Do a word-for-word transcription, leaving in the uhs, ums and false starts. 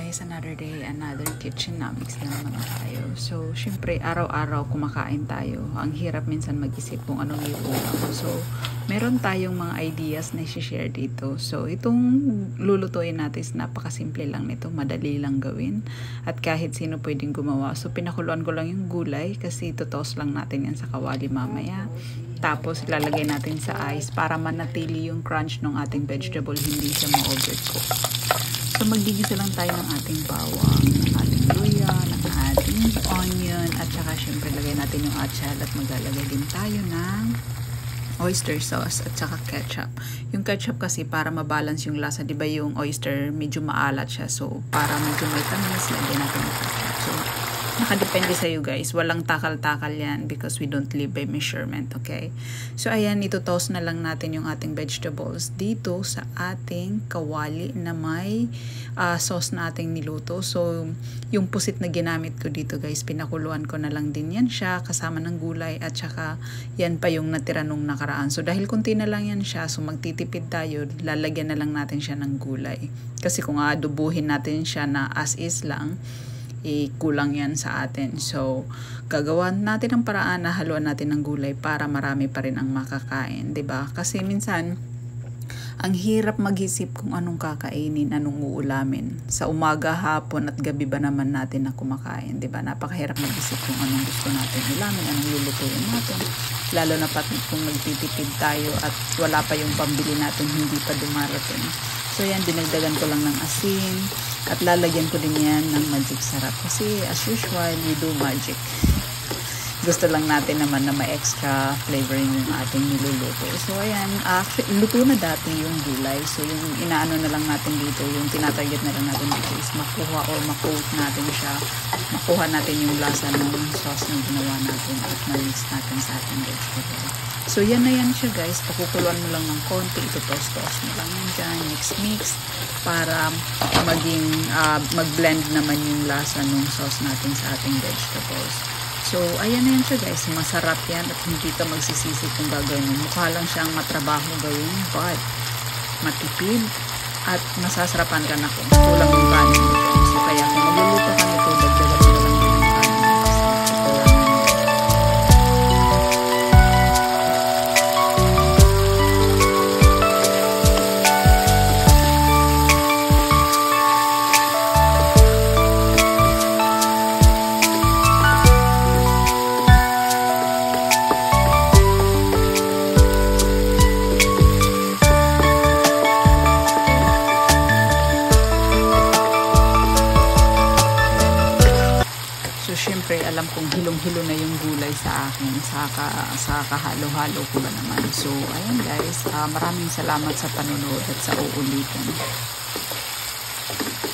guys, another day, another kitchen na mix na naman tayo. So, syempre, araw-araw kumakain tayo. Ang hirap minsan mag-isip kung anong iulam. So, meron tayong mga ideas na i-share dito. So, itong lulutuin natin is napakasimple lang nito. Madali lang gawin. At kahit sino pwedeng gumawa. So, pinakuluan ko lang yung gulay kasi tutos lang natin yan sa kawali mamaya. Tapos, ilalagay natin sa ice para manatili yung crunch ng ating vegetable, hindi siya ma-overcook. So, magigisa lang tayo ng ating bawang, ng ating luya, ng ating onion, at saka syempre lagay natin yung atsal at maglalagay din tayo ng oyster sauce at saka ketchup. Yung ketchup kasi para mabalance yung lasa, di ba yung oyster medyo maalat siya. So, para medyo may tamis, lagyan natin yung ketchup. So, nakadepende sa iyo guys. Walang takal-takal yan because we don't live by measurement, okay? So, ayan, itutoast na lang natin yung ating vegetables dito sa ating kawali na may uh, sauce na ating niluto. So, yung pusit na ginamit ko dito guys, pinakuluan ko na lang din yan siya kasama ng gulay at saka yan pa yung natira nung nakaraan. So, dahil kunti na lang yan siya, so magtitipid tayo, lalagyan na lang natin siya ng gulay. Kasi kung adubuhin natin siya na as is lang, eh, kulang yan sa atin. So, gagawan natin ang paraan na haluan natin ng gulay para marami pa rin ang makakain, 'di ba? Kasi minsan ang hirap mag-isip kung anong kakainin, anong uulamin. Sa umaga, hapon at gabi ba naman natin na kumakain, 'di ba? Napakahirap mag-isip kung anong gusto natin ulamin, anong lulutuin natin. Lalo na pat kung nagtitipid tayo at wala pa yung pambili natin, hindi pa dumarating. So yan, dinagdagan ko lang ng asin at lalagyan ko din yan ng magic sarap. Kasi as usual, we do magic. Gusto lang natin naman na may extra flavoring yung ating niluluto. So ayan, actually, luto na dati yung gulay. So yung inaano na lang natin dito, yung tinatarget na lang natin dito is makuha or makoat natin siya. Makuha natin yung lasa ng sauce na ginawa natin at na-mix natin sa ating vegetable. So, yan na yan siya guys. Pakukuluan mo lang ng konti. Ito toast-toast mo lang yan dyan. Mix-mix. Para maging, uh, mag-blend naman yung lasa ng sauce natin sa ating vegetables. So, ayan na yan siya guys. Masarap yan at hindi ka magsisisi kung gagawin mo. Mukha lang siyang matrabaho gawin. But, matipid. At masasarapan ka na kung kulang yung kanin mo dyan. So, kaya kung magluluto ka nito, dagdagan mo lang yung kanin. Siyempre, alam kong hilong-hilo na yung gulay sa akin sa, ka, sa kahalo-halo ko ba naman. So, ayan guys, uh, maraming salamat sa panonood at sa uulitin.